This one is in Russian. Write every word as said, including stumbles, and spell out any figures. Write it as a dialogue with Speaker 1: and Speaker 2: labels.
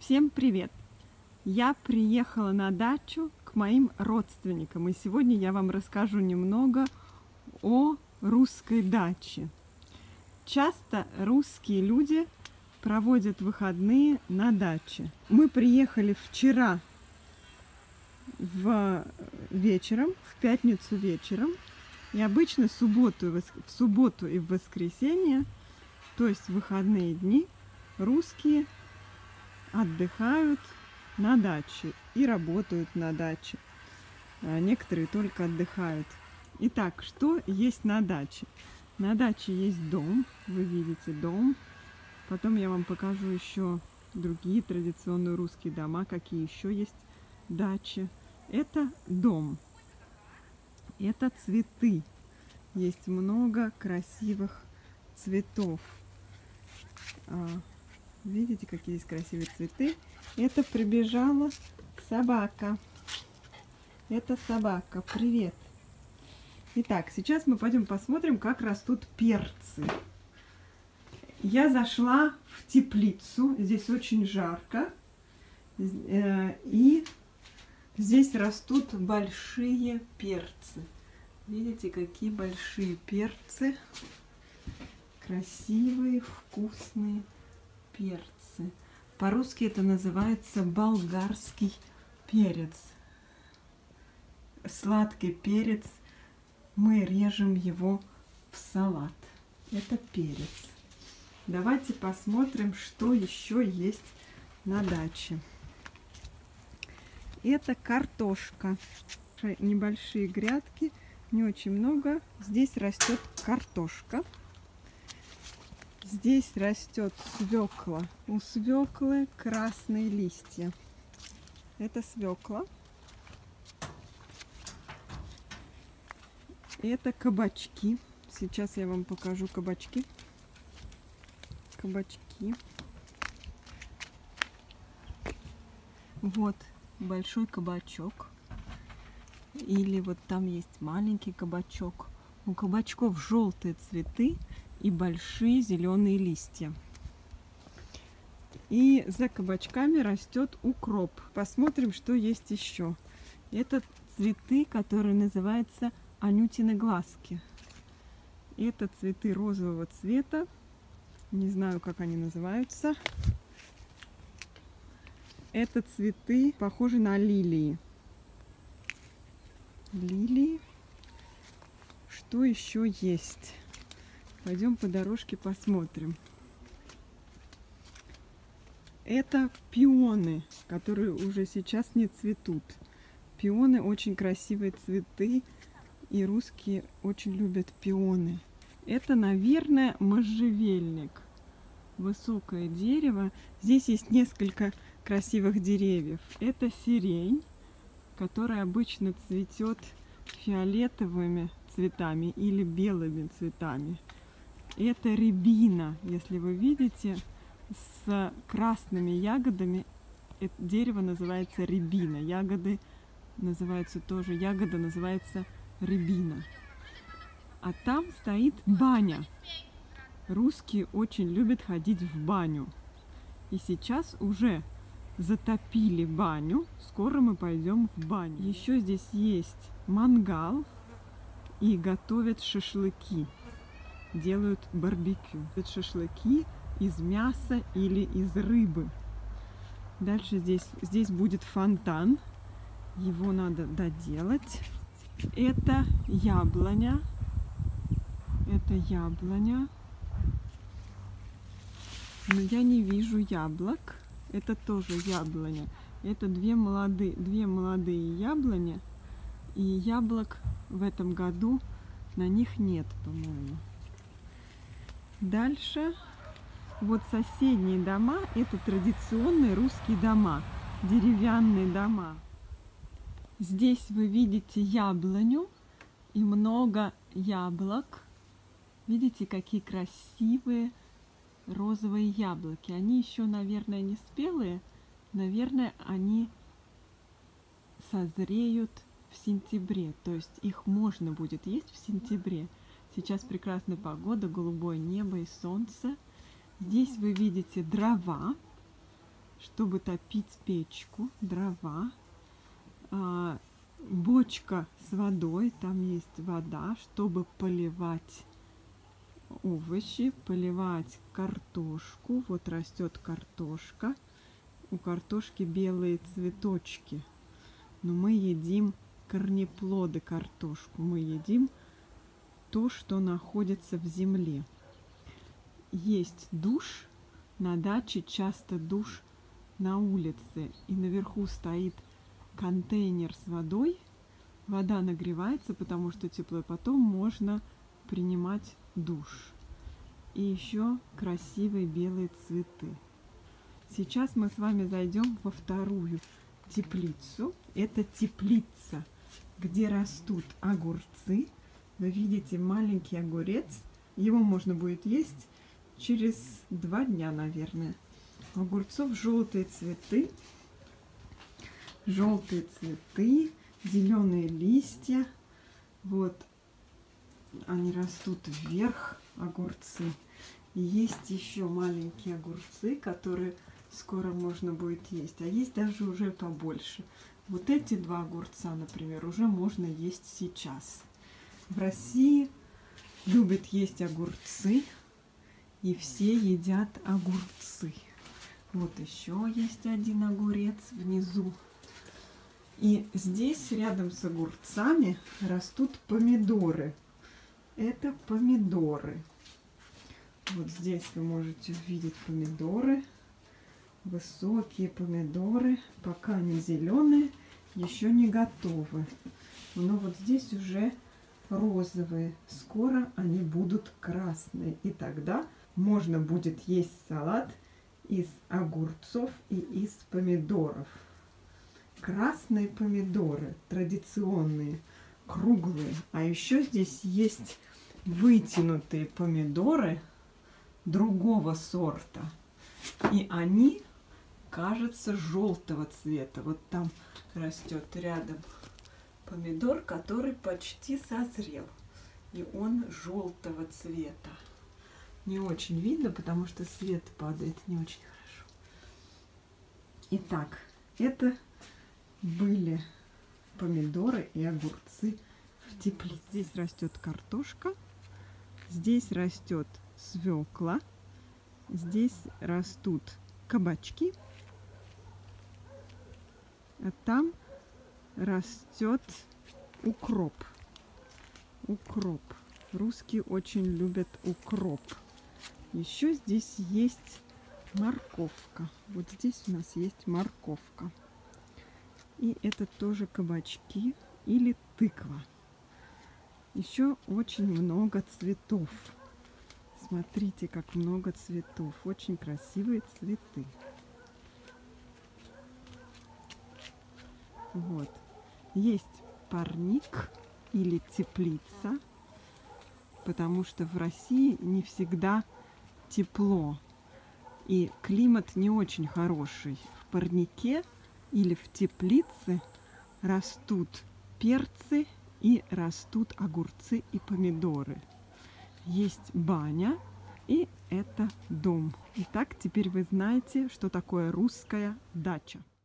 Speaker 1: Всем привет! Я приехала на дачу к моим родственникам, и сегодня я вам расскажу немного о русской даче. Часто русские люди проводят выходные на даче. Мы приехали вчера в вечером, в пятницу вечером, и обычно в субботу, в субботу и в воскресенье, то есть в выходные дни, русские отдыхают на даче и работают на даче. А некоторые только отдыхают. Итак, что есть на даче? На даче есть дом, вы видите дом. Потом я вам покажу еще другие традиционные русские дома, какие еще есть дачи. Это дом. Это цветы. Есть много красивых цветов. Видите, какие есть красивые цветы? Это прибежала собака. Это собака. Привет. Итак, сейчас мы пойдем посмотрим, как растут перцы. Я зашла в теплицу. Здесь очень жарко. И здесь растут большие перцы. Видите, какие большие перцы. Красивые, вкусные перцы. По-русски это называется болгарский перец. Сладкий перец. Мы режем его в салат. Это перец. Давайте посмотрим, что еще есть на даче. Это картошка. Небольшие грядки, не очень много. Здесь растет картошка. Здесь растет свекла. У свеклы красные листья. Это свекла. Это кабачки. Сейчас я вам покажу кабачки. Кабачки. Вот большой кабачок. Или вот там есть маленький кабачок. У кабачков желтые цветы и большие зеленые листья. И за кабачками растет укроп. Посмотрим, что есть еще. Это цветы, которые называются анютины глазки. Это цветы розового цвета. Не знаю, как они называются. Это цветы, похожи на лилии. Лилии. Что еще есть? Пойдем по дорожке посмотрим. Это пионы, которые уже сейчас не цветут. Пионы очень красивые цветы, и русские очень любят пионы. Это, наверное, можжевельник. Высокое дерево. Здесь есть несколько красивых деревьев. Это сирень, которая обычно цветет фиолетовыми цветами или белыми цветами. Это рябина, если вы видите, с красными ягодами. Это дерево называется рябина. Ягоды называются тоже, ягода называется рябина. А там стоит баня. Русские очень любят ходить в баню. И сейчас уже затопили баню. Скоро мы пойдем в баню. Еще здесь есть мангал и готовят шашлыки. Делают барбекю. Это шашлыки из мяса или из рыбы. Дальше здесь, здесь будет фонтан. Его надо доделать. Это яблоня. Это яблоня. Но я не вижу яблок. Это тоже яблоня. Это две молодые, две молодые яблони. И яблок в этом году на них нет, по-моему. Дальше вот соседние дома. Это традиционные русские дома. Деревянные дома. Здесь вы видите яблоню и много яблок. Видите, какие красивые розовые яблоки. Они еще, наверное, не спелые. Наверное, они созреют в сентябре. То есть их можно будет есть в сентябре. Сейчас прекрасная погода, голубое небо и солнце. Здесь вы видите дрова. чтобы топить печку, дрова, а, бочка с водой, там есть вода, чтобы поливать овощи, поливать картошку. Вот растет картошка, у картошки белые цветочки, но мы едим корнеплоды картошку, мы едим то, что находится в земле. Есть душ, на даче часто душ на улице, и наверху стоит контейнер с водой, вода нагревается, потому что тепло, и потом можно принимать душ. И еще красивые белые цветы. Сейчас мы с вами зайдем во вторую теплицу. Это теплица, где растут огурцы. Вы видите маленький огурец, его можно будет есть через два дня, наверное. У огурцов желтые цветы, желтые цветы, зеленые листья. Вот они растут вверх, огурцы. И есть еще маленькие огурцы, которые скоро можно будет есть. А есть даже уже побольше. Вот эти два огурца, например, уже можно есть сейчас. В России любят есть огурцы, и все едят огурцы. Вот еще есть один огурец внизу. И здесь рядом с огурцами растут помидоры. Это помидоры. Вот здесь вы можете увидеть помидоры. Высокие помидоры. Пока не зеленые, еще не готовы. Но вот здесь уже розовые. Скоро они будут красные. И тогда можно будет есть салат из огурцов и из помидоров. Красные помидоры, традиционные, круглые. А еще здесь есть вытянутые помидоры другого сорта. И они, кажется, желтого цвета. Вот там растет рядом помидор, который почти созрел. И он желтого цвета. Не очень видно, потому что свет падает не очень хорошо. Итак, это были помидоры и огурцы в теплице. Здесь растет картошка, здесь растет свекла, здесь растут кабачки, а там растет укроп. Укроп. Русские очень любят укроп. Еще здесь есть морковка. Вот здесь у нас есть морковка. И это тоже кабачки или тыква. Еще очень много цветов. Смотрите, как много цветов. Очень красивые цветы. Вот. Есть парник или теплица, потому что в России не всегда тепло. И климат не очень хороший. В парнике или в теплице растут перцы и растут огурцы и помидоры. Есть баня, и это дом. Итак, теперь вы знаете, что такое русская дача.